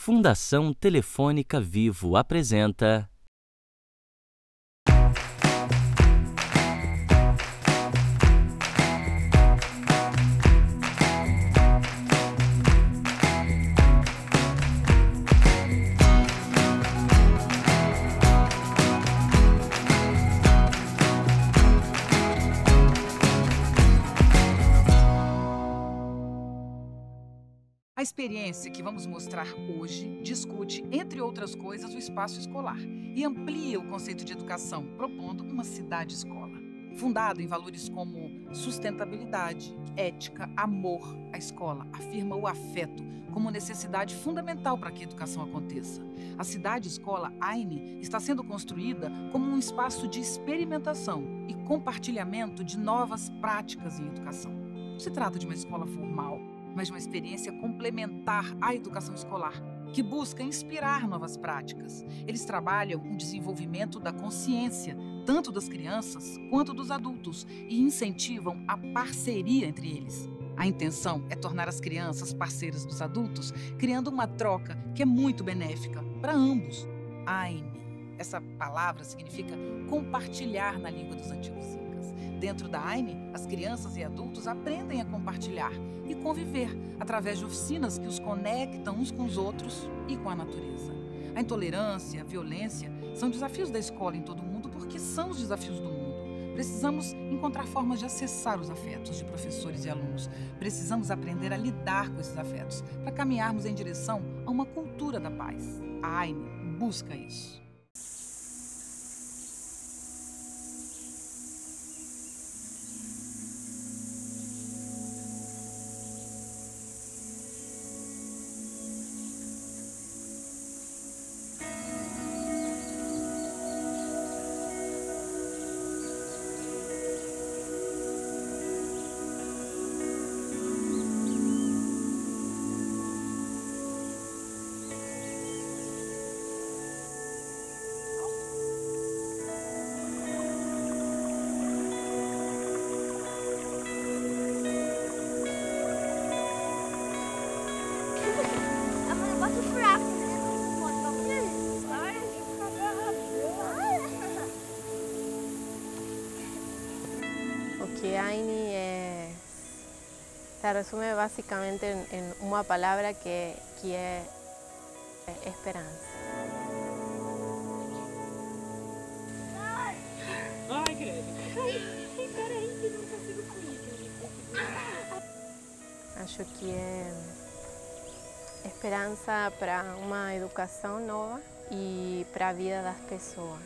Fundação Telefônica Vivo apresenta... A experiência que vamos mostrar hoje discute, entre outras coisas, o espaço escolar e amplia o conceito de educação, propondo uma cidade-escola. Fundado em valores como sustentabilidade, ética, amor, a escola afirma o afeto como necessidade fundamental para que a educação aconteça. A cidade-escola AINE está sendo construída como um espaço de experimentação e compartilhamento de novas práticas em educação. Não se trata de uma escola formal, mas de uma experiência complementar à educação escolar, que busca inspirar novas práticas. Eles trabalham o desenvolvimento da consciência, tanto das crianças quanto dos adultos, e incentivam a parceria entre eles. A intenção é tornar as crianças parceiras dos adultos, criando uma troca que é muito benéfica para ambos. AINE, essa palavra significa compartilhar na língua dos antigos incas. Dentro da AINE, as crianças e adultos aprendem a compartilhar e conviver através de oficinas que os conectam uns com os outros e com a natureza. A intolerância, a violência são desafios da escola em todo o mundo porque são os desafios do mundo. Precisamos encontrar formas de acessar os afetos de professores e alunos. Precisamos aprender a lidar com esses afetos para caminharmos em direção a uma cultura da paz. A AINE busca isso. O que AINE se resume básicamente en una palabra que es esperanza. Ai, credo. Ai, peraí, que não consigo comer. Acho que é esperança para uma educação nova e para a vida das pessoas.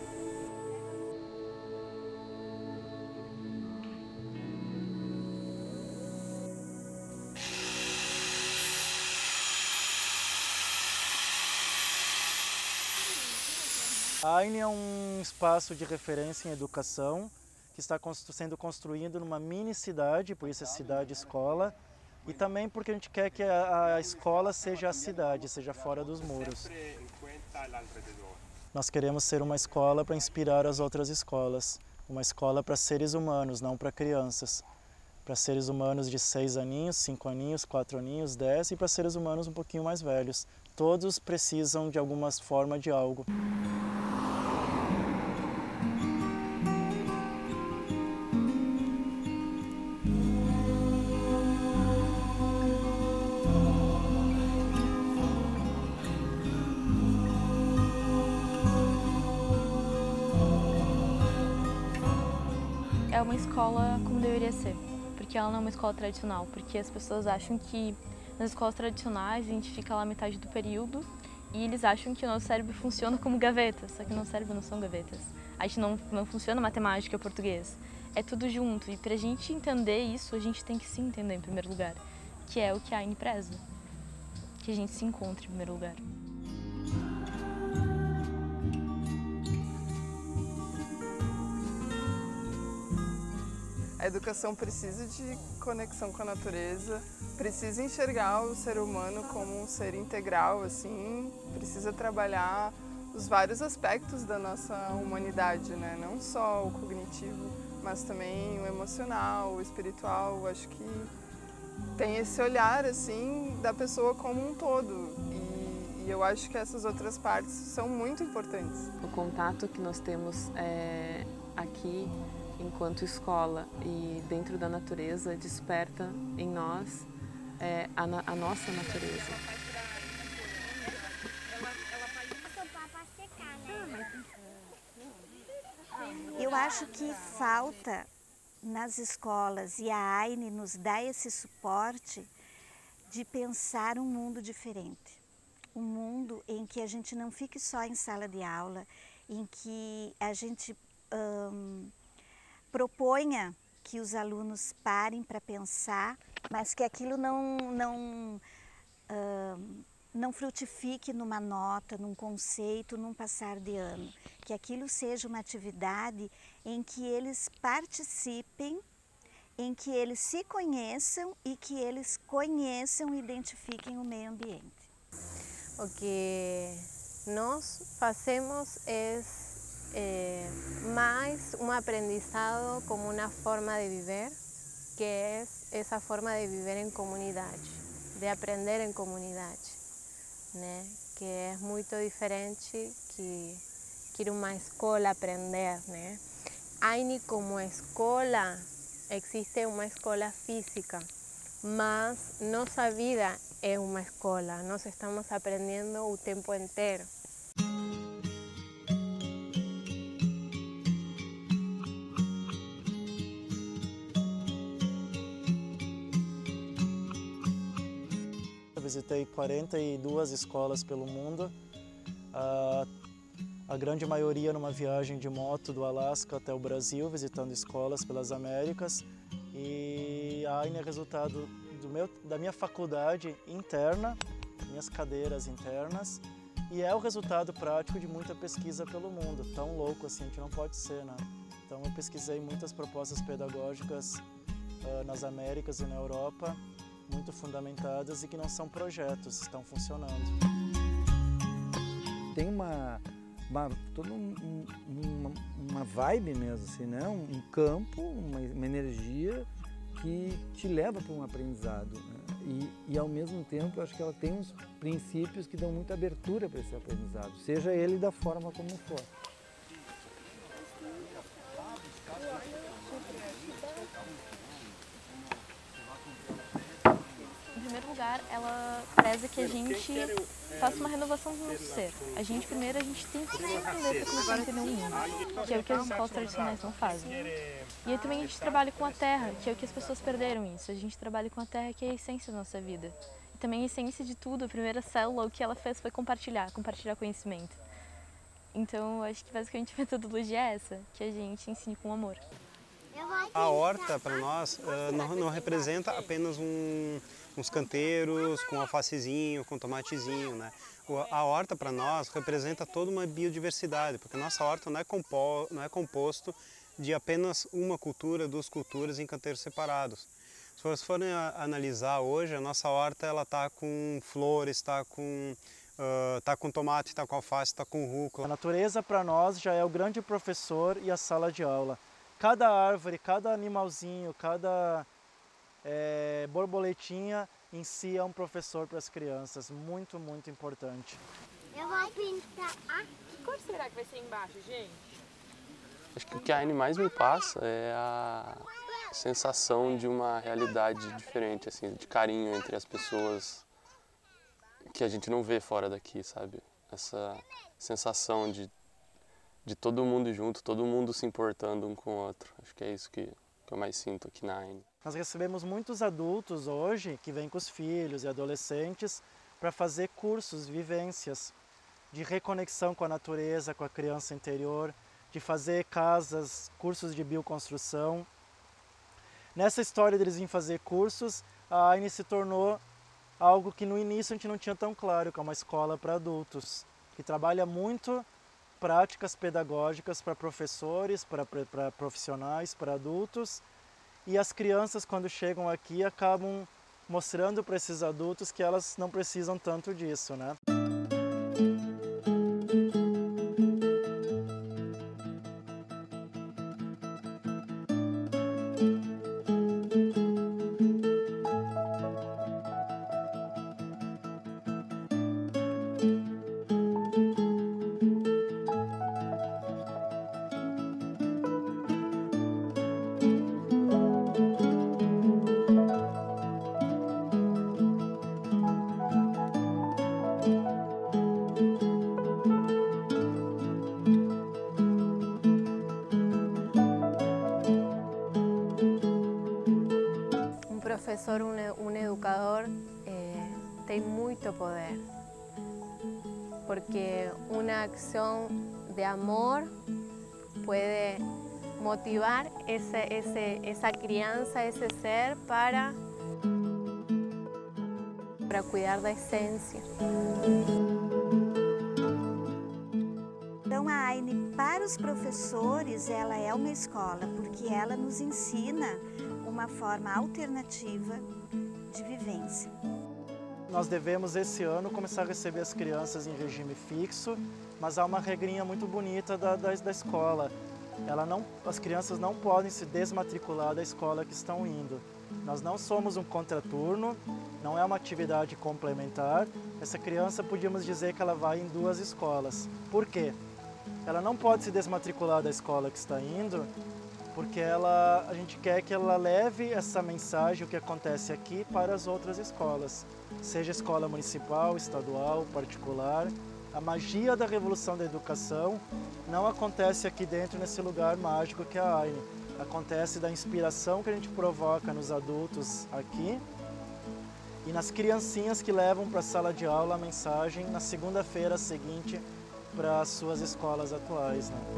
A AINE é um espaço de referência em educação que está sendo construído numa mini cidade, por isso é cidade-escola, e também porque a gente quer que a escola seja a cidade, seja fora dos muros. Nós queremos ser uma escola para inspirar as outras escolas, uma escola para seres humanos, não para crianças. Para seres humanos de 6 aninhos, 5 aninhos, 4 aninhos, 10 e para seres humanos um pouquinho mais velhos. Todos precisam de alguma forma de algo. É uma escola como deveria ser, porque ela não é uma escola tradicional, porque as pessoas acham que nas escolas tradicionais a gente fica lá metade do período e eles acham que o nosso cérebro funciona como gavetas, só que o nosso cérebro não são gavetas. A gente não funciona matemática ou português, é tudo junto, e pra gente entender isso a gente tem que se entender em primeiro lugar, que é o que a AINE preza, que a gente se encontre em primeiro lugar. A educação precisa de conexão com a natureza, precisa enxergar o ser humano como um ser integral, assim, precisa trabalhar os vários aspectos da nossa humanidade, né? Não só o cognitivo, mas também o emocional, o espiritual. Acho que tem esse olhar assim da pessoa como um todo. E eu acho que essas outras partes são muito importantes. O contato que nós temos aqui enquanto escola e dentro da natureza desperta em nós a nossa natureza. Eu acho que falta nas escolas, e a AINE nos dá esse suporte, de pensar um mundo diferente. Um mundo em que a gente não fique só em sala de aula, em que a gente proponha que os alunos parem para pensar, mas que aquilo não frutifique numa nota, num conceito, num passar de ano. Que aquilo seja uma atividade em que eles participem, em que eles se conheçam e que eles conheçam e identifiquem o meio ambiente. O que nós fazemos é mais um aprendizado como uma forma de viver, que é essa forma de viver em comunidade, de aprender em comunidade, né? Que é muito diferente que ir a uma escola aprender, né? AINE como escola, existe uma escola física, mas nossa vida é uma escola, nós estamos aprendendo o tempo inteiro. Eu visitei 42 escolas pelo mundo, a grande maioria numa viagem de moto do Alasca até o Brasil, visitando escolas pelas Américas. E a AINE é resultado da minha faculdade interna, minhas cadeiras internas, e é o resultado prático de muita pesquisa pelo mundo. Tão louco assim a gente não pode ser, né? Então eu pesquisei muitas propostas pedagógicas nas Américas e na Europa, muito fundamentadas e que não são projetos, estão funcionando. Tem toda uma vibe mesmo, assim, né? Um campo, uma energia que te leva para um aprendizado, né? E ao mesmo tempo eu acho que ela tem uns princípios que dão muita abertura para esse aprendizado, seja ele da forma como for. Em primeiro lugar, ela preza que a gente faça uma renovação do nosso ser. A gente tem que entender para começar a entender o mundo, que é o que as escolas tradicionais não fazem. E aí também a gente trabalha com a terra, que é o que as pessoas perderam isso. A gente trabalha com a terra, que é a essência da nossa vida. E também a essência de tudo, a primeira célula, o que ela fez foi compartilhar conhecimento. Então, eu acho que basicamente a metodologia é essa, que a gente ensine com amor. A horta, para nós, não representa apenas uns canteiros com alfacezinho, com tomatezinho, né? A horta, para nós, representa toda uma biodiversidade, porque a nossa horta não é composto de apenas uma cultura, duas culturas em canteiros separados. Se vocês forem analisar hoje, a nossa horta está com flores, está com tomate, está com alface, está com rúcula. A natureza, para nós, já é o grande professor e a sala de aula. Cada árvore, cada animalzinho, cada borboletinha em si é um professor para as crianças. Muito, muito importante. Eu vou pintar aqui. Que cor será que vai ser embaixo, gente? Acho que o que a AINE mais me passa é a sensação de uma realidade diferente, assim, de carinho entre as pessoas que a gente não vê fora daqui, sabe? Essa sensação de todo mundo junto, todo mundo se importando um com o outro. Acho que é isso que eu mais sinto aqui na AINE. Nós recebemos muitos adultos hoje que vêm com os filhos e adolescentes para fazer cursos, vivências de reconexão com a natureza, com a criança interior, de fazer casas, cursos de bioconstrução. Nessa história deles virem fazer cursos, a AINE se tornou algo que no início a gente não tinha tão claro, que é uma escola para adultos, que trabalha muito práticas pedagógicas para professores, para profissionais, para adultos, e as crianças, quando chegam aqui, acabam mostrando para esses adultos que elas não precisam tanto disso, né? Um professor, educador tem muito poder, porque uma ação de amor pode motivar essa criança, esse ser para cuidar da essência. Então a AINE, para os professores, ela é uma escola, porque ela nos ensina uma forma alternativa de vivência. Nós devemos esse ano começar a receber as crianças em regime fixo, mas há uma regrinha muito bonita da escola. As crianças não podem se desmatricular da escola que estão indo. Nós não somos um contraturno, não é uma atividade complementar. Essa criança, podíamos dizer que ela vai em 2 escolas. Por quê? Ela não pode se desmatricular da escola que está indo, porque a gente quer que ela leve essa mensagem, o que acontece aqui, para as outras escolas. Seja escola municipal, estadual, particular. A magia da revolução da educação não acontece aqui dentro, nesse lugar mágico que é a AINE. Acontece da inspiração que a gente provoca nos adultos aqui e nas criancinhas que levam para a sala de aula a mensagem na segunda-feira seguinte para as suas escolas atuais, né?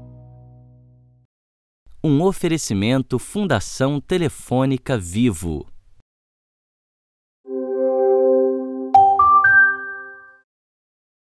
Um oferecimento Fundação Telefônica Vivo.